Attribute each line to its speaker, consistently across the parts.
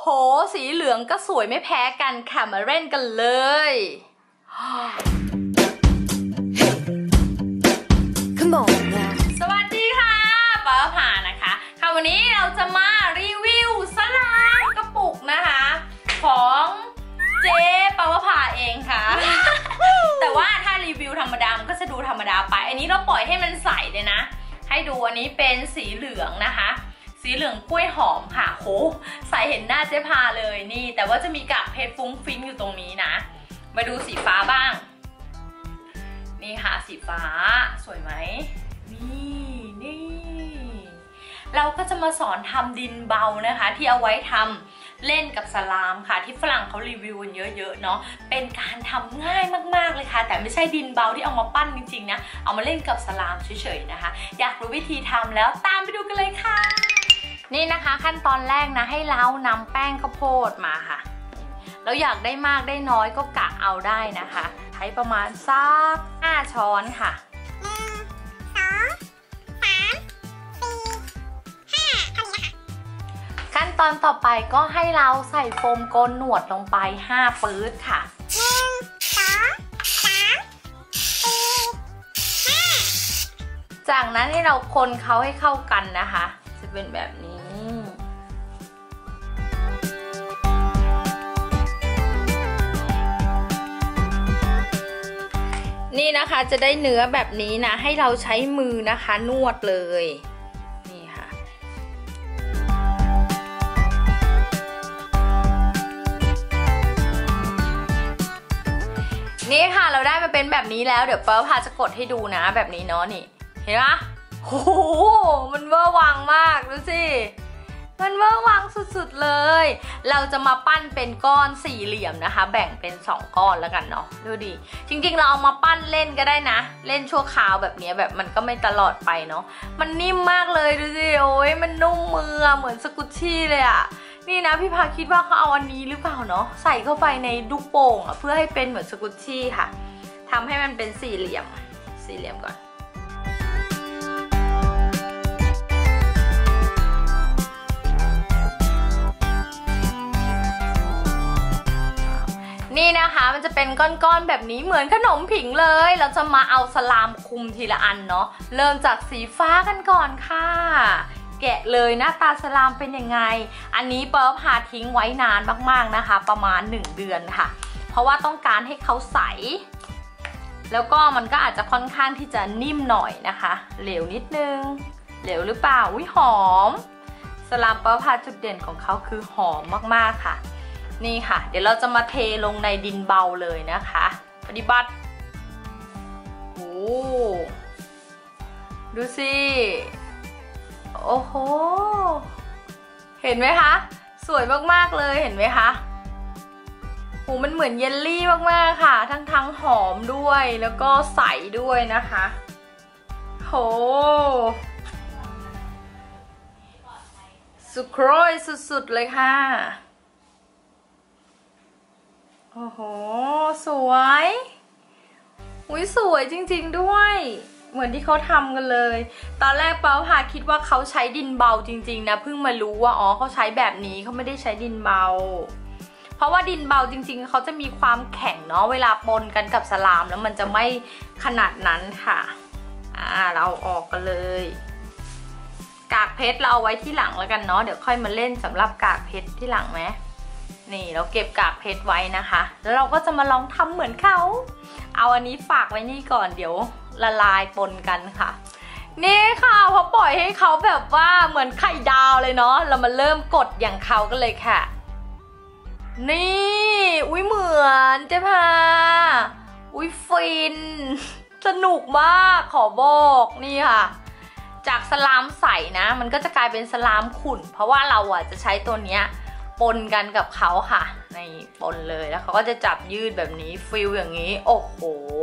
Speaker 1: โหสีเหลืองก็สวยไม่แพ้กันค่ะมาเล่นกันเลยสวัสดีค่ะป้าผ่านะคะค่ะวันนี้เราจะมารีวิวสลามกระปุกนะคะของเจ๊ป้าผ่าเองค่ะ แต่ว่าถ้ารีวิวธรรมดามันก็จะดูธรรมดาไปอันนี้เราปล่อยให้มันใสเลยนะให้ดูอันนี้เป็นสีเหลืองนะคะสีเหลืองกล้วยหอมค่ะโหใส่เห็นหน้าเจ๊พาเลยนี่แต่ว่าจะมีกากเพชรฟุ้งฟิ้งอยู่ตรงนี้นะมาดูสีฟ้าบ้างนี่ค่ะสีฟ้าสวยไหมนี่เราก็จะมาสอนทำดินเบานะคะที่เอาไว้ทำเล่นกับสลามค่ะที่ฝรั่งเขารีวิวกันเยอะๆเนาะเป็นการทำง่ายมากๆเลยค่ะแต่ไม่ใช่ดินเบาที่เอามาปั้นจริงๆนะเอามาเล่นกับสลามเฉยๆนะคะอยากรู้วิธีทำแล้วตามไปดูกันเลยค่ะนี่นะคะขั้นตอนแรกนะให้เรานำแป้งข้าวโพดมาค่ะแล้วอยากได้มากได้น้อยก็กะเอาได้นะคะใช้ประมาณสัก5 ช้อนค่ะขั้นตอนต่อไปก็ให้เราใส่โฟมโกนหนวดลงไป5 ปื๊ดค่ะจากนั้นให้เราคนเขาให้เข้ากันนะคะจะเป็นแบบนี้นี่นะคะจะได้เนื้อแบบนี้นะให้เราใช้มือนะคะนวดเลยนี่ค่ะนี่ค่ะเราได้มาเป็นแบบนี้แล้วเดี๋ยวเปิ้ลพาจะกดให้ดูนะแบบนี้เนาะนี่เห็นไหมโอ้โหมันเวอร์วังมากดูสิมันเวอร์วังสุดๆเลยเราจะมาปั้นเป็นก้อนสี่เหลี่ยมนะคะแบ่งเป็น2 ก้อนแล้วกันเนาะดูดิจริงๆเราเอามาปั้นเล่นก็ได้นะเล่นชั่วคราวแบบนี้แบบมันก็ไม่ตลอดไปเนาะมันนิ่มมากเลยดูสิโอ้ยมันนุ่มมือเหมือนสกุชชี่เลยอะนี่นะพี่พาคิดว่าเขาเอาอันนี้หรือเปล่าเนาะใส่เข้าไปในลูกโป่งอะเพื่อให้เป็นเหมือนสกุชชี่ค่ะทำให้มันเป็นสี่เหลี่ยมก่อนนี่นะคะมันจะเป็นก้อนๆแบบนี้เหมือนขนมผิงเลยเราจะมาเอาสลามคุมทีละอันเนาะเริ่มจากสีฟ้ากันก่อนค่ะแกะเลยหน้าตาสลามเป็นยังไงอันนี้เปิ้ลพาทิ้งไว้นานมากๆนะคะประมาณ1 เดือนค่ะเพราะว่าต้องการให้เขาใสแล้วก็มันก็อาจจะค่อนข้างที่จะนิ่มหน่อยนะคะเหลวนิดนึงเหลวหรือเปล่าอุ๊ยหอมสลามเปิ้ลพาจุดเด่นของเขาคือหอมมากๆค่ะนี่ค่ะเดี๋ยวเราจะมาเทลงในดินเบาเลยนะคะปฏิบัติโอ้ดูสิโอ้โหเห็นไหมคะสวยมากๆเลยเห็นไหมคะโอ้มันเหมือนเยลลี่มากๆค่ะทั้งหอมด้วยแล้วก็ใสด้วยนะคะโหสุดโครยสุดๆเลยค่ะโอ้โหสวยอุ้ยสวยจริงๆด้วยเหมือนที่เขาทำกันเลยตอนแรกเป้าพาคิดว่าเขาใช้ดินเบาจริงๆนะเพิ่งมารู้ว่าอ๋อเขาใช้แบบนี้เขาไม่ได้ใช้ดินเบาเพราะว่าดินเบาจริงๆเขาจะมีความแข็งเนาะเวลาปนกันกับสลามแล้วมันจะไม่ขนาดนั้นค่ะเราออกกันเลยกากเพชรเราเอาไว้ที่หลังแล้วกันเนาะเดี๋ยวค่อยมาเล่นสำหรับกากเพชรที่หลังไหมนี่เราเก็บกากเพชรไว้นะคะแล้วเราก็จะมาลองทำเหมือนเขาเอาอันนี้ฝากไว้นี่ก่อนเดี๋ยวละลายปนกันค่ะนี่ค่ะพอปล่อยให้เขาแบบว่าเหมือนไข่ดาวเลยเนาะเรามาเริ่มกดอย่างเขากันเลยค่ะนี่อุ้ยเหมือนเจ๊พาอุ้ยฟินสนุกมากขอบอกนี่ค่ะจากสลามใสนะมันก็จะกลายเป็นสลามขุ่นเพราะว่าเราจะใช้ตัวเนี้ยปนกันกับเขาค่ะในปนเลยแล้วเขาก็จะจับยืดแบบนี้ฟิลอย่างนี้โอ้โห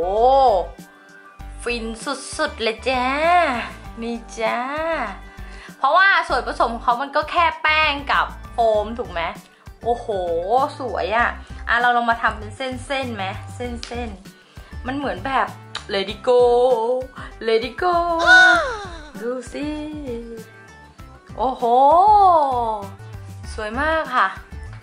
Speaker 1: ฟินสุดๆเลยจ้านี่จ้าเพราะว่าส่วนผสมของเขามันก็แค่แป้งกับโฟมถูกไหมโอ้โหสวยเราลองมาทำเป็นเส้นๆไหมเส้นๆมันเหมือนแบบ Let it go Let it go ดูสิโอ้โหสวยมากค่ะ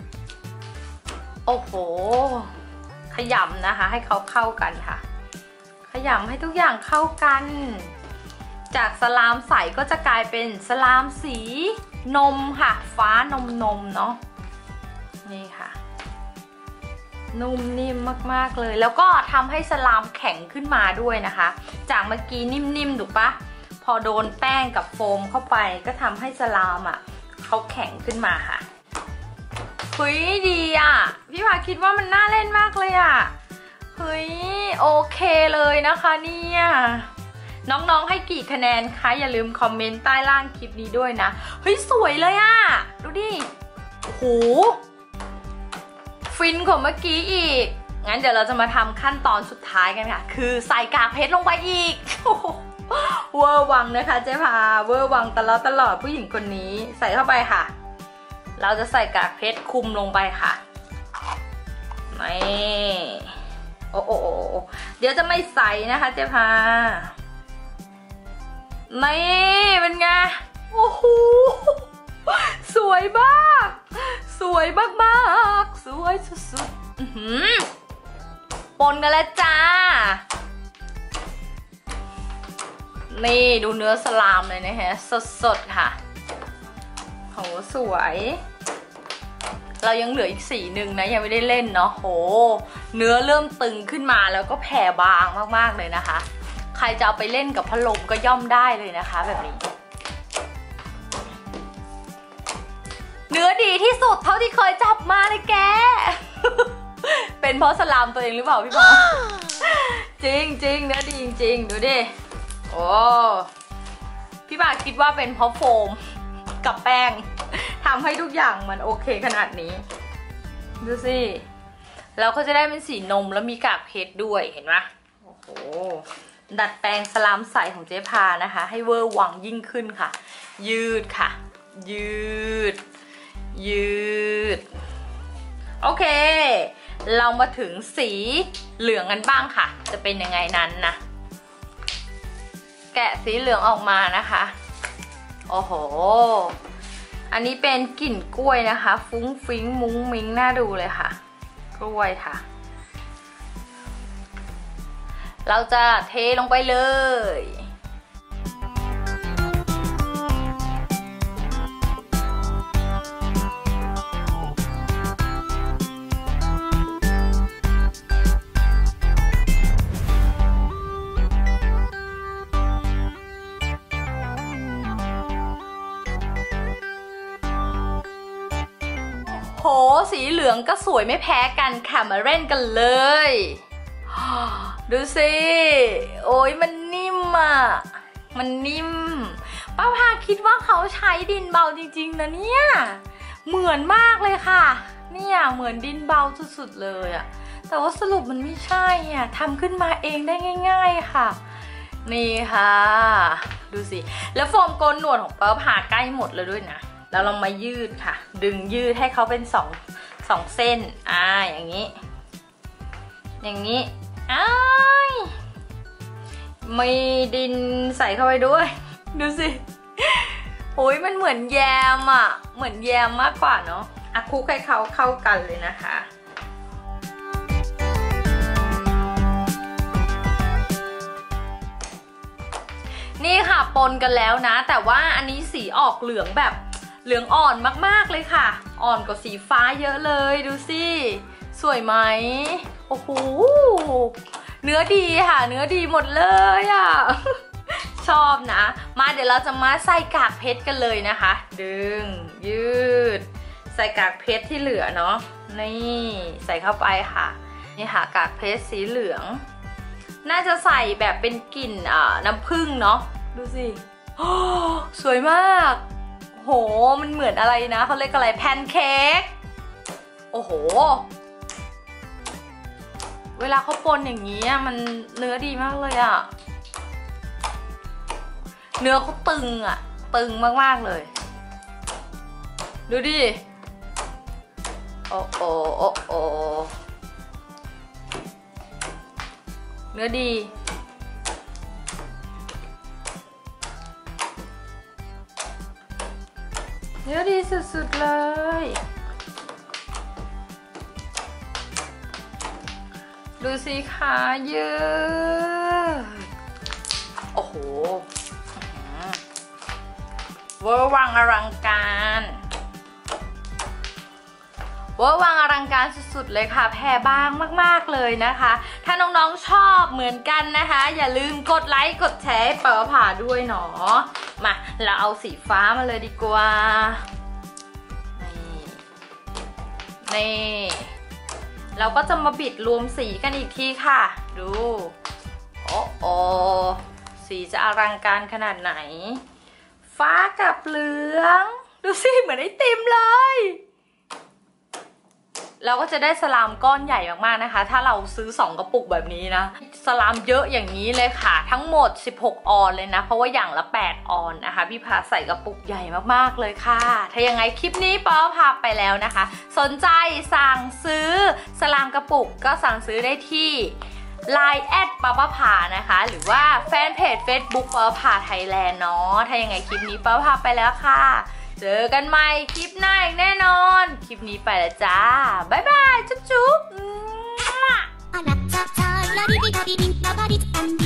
Speaker 1: โอ้โหขยำนะคะให้เขาเข้ากันค่ะขยำให้ทุกอย่างเข้ากันจากสลามใสก็จะกลายเป็นสลามสีนมค่ะฟ้านมเนาะนี่ค่ะนุ่มนิ่มมากๆเลยแล้วก็ทำให้สลามแข็งขึ้นมาด้วยนะคะจากเมื่อกี้นิ่มๆถูกปะพอโดนแป้งกับโฟมเข้าไปก็ทำให้สลามเขาแข็งขึ้นมาค่ะเฮ้ยดีพี่พาคิดว่ามันน่าเล่นมากเลยเฮ้ยโอเคเลยนะคะเนี่ยน้องๆให้กี่คะแนนคะอย่าลืมคอมเมนต์ใต้ล่างคลิปนี้ด้วยนะเฮ้ยสวยเลยดูดิโอ้โหฟินกว่าเมื่อกี้อีกงั้นเดี๋ยวเราจะมาทำขั้นตอนสุดท้ายกันค่ะคือใส่กากเพชรลงไปอีกเวอร์วังนะคะเจ๊พาเวอร์วังตลอดผู้หญิงคนนี้ใส่เข้าไปค่ะเราจะใส่กากเพชรคุมลงไปค่ะนี่โอ้เดี๋ยวจะไม่ใส่นะคะเจ๊พานี่เป็นไงโอ้โหสวยมากสวยมากสวยสุดๆปนกันแล้วจ้านี่ดูเนื้อสลามเลยนะฮะสดๆค่ะโหสวยเรายังเหลืออีกสีหนึ่งนะยังไม่ได้เล่นเนาะโหเนื้อเริ่มตึงขึ้นมาแล้วก็แผ่บางมากๆเลยนะคะใครจะเอาไปเล่นกับพัดลมก็ย่อมได้เลยนะคะแบบนี้เนื้อดีที่สุดเท่าที่เคยจับมาเลยแก เป็นเพราะสลามตัวเองหรือเปล่าพี่บอล จริงเนื้อดีจริงดูดิโอ้พี่บาคิดว่าเป็นเพราะโฟมกับแป้งทำให้ทุกอย่างมันโอเคขนาดนี้ดูสิเราก็จะได้เป็นสีนมแล้วมีกากเพชรด้วยเห็นไหมโอ้โหดัดแปลงสลามใสของเจ๊พานะคะให้เวอร์วังยิ่งขึ้นค่ะยืดค่ะยืดโอเคเรามาถึงสีเหลืองกันบ้างค่ะจะเป็นยังไงนั้นนะแกะสีเหลืองออกมานะคะโอ้โหอันนี้เป็นกลิ่นกล้วยนะคะฟุ้งฟิ้งมุ้งมิ้งน่าดูเลยค่ะกล้วยค่ะเราจะเทลงไปเลยโหสีเหลืองก็สวยไม่แพ้กันค่ะมาเล่นกันเลยดูสิโอ้ยมันนิ่มมันนิ่มป้าพาคิดว่าเขาใช้ดินเบาจริงๆนะเนี่ยเหมือนมากเลยค่ะเนี่ยเหมือนดินเบาสุดๆเลยแต่ว่าสรุปมันไม่ใช่ทำขึ้นมาเองได้ง่ายๆค่ะนี่ค่ะดูสิแล้วโฟมโกนหนวดของป้าพาใกล้หมดเลยด้วยนะแล้วเรามายืดค่ะดึงยืดให้เขาเป็นสองเส้นอย่างนี้มีดินใส่เข้าไปด้วยดูสิโอ้ยมันเหมือนแยมเหมือนแยมมากกว่าเนาะคลุกให้เขาเข้ากันเลยนะคะนี่ค่ะปนกันแล้วนะแต่ว่าอันนี้สีออกเหลืองแบบเหลืองอ่อนมากๆเลยค่ะอ่อนกว่าสีฟ้าเยอะเลยดูสิสวยไหมโอ้โหเนื้อดีค่ะเนื้อดีหมดเลยชอบนะมาเดี๋ยวเราจะมาใส่กากเพชรกันเลยนะคะดึงยืดใส่กากเพชรที่เหลือเนาะนี่ใส่เข้าไปค่ะนี่ค่ะกากเพชรสีเหลืองน่าจะใส่แบบเป็นกลิ่นน้ำผึ้งเนาะดูสิสวยมากโหมันเหมือนอะไรนะเขาเรียกอะไรแพนเค้กโอ้โหเวลาเขาปนอย่างนี้มันเนื้อดีมากเลยเนื้อเขาตึงตึงมากๆเลยดูดิโอ้เนื้อดีสุดๆเลยดูสิคะยืดโอ้โหเวอร์วังอลังการเวอร์วังอลังการสุดๆเลยค่ะแพรบางมากๆเลยนะคะถ้าน้องๆชอบเหมือนกันนะคะอย่าลืมกดไลค์กดแชร์เป๋าผ่าด้วยเนาะมาเราเอาสีฟ้ามาเลยดีกว่านี่เราก็จะมาบิดรวมสีกันอีกทีค่ะดูโอ้สีจะอลังการขนาดไหนฟ้ากับเหลืองดูสิเหมือนไอติมเลยเราก็จะได้สลามก้อนใหญ่มากๆนะคะถ้าเราซื้อ2กระปุกแบบนี้นะสลามเยอะอย่างนี้เลยค่ะทั้งหมด16ออนเลยนะเพราะว่าอย่างละ8ออนนะคะพี่พาใส่กระปุกใหญ่มากๆเลยค่ะถ้ายังไงคลิปนี้ป๊อพาไปแล้วนะคะสนใจสั่งซื้อสลามกระปุกก็สั่งซื้อได้ที่ Line แอดป๊าผ่านะคะหรือว่าแฟนเพจ Facebook ป๊าผ่าไทยแลนด์เนาะถ้ายังไงคลิปนี้ป๊าพาไปแล้วค่ะเจอกันใหม่คลิปหน้าอีกแน่นอนคลิปนี้ไปแล้วจ้าบ๊ายบายจุ๊บ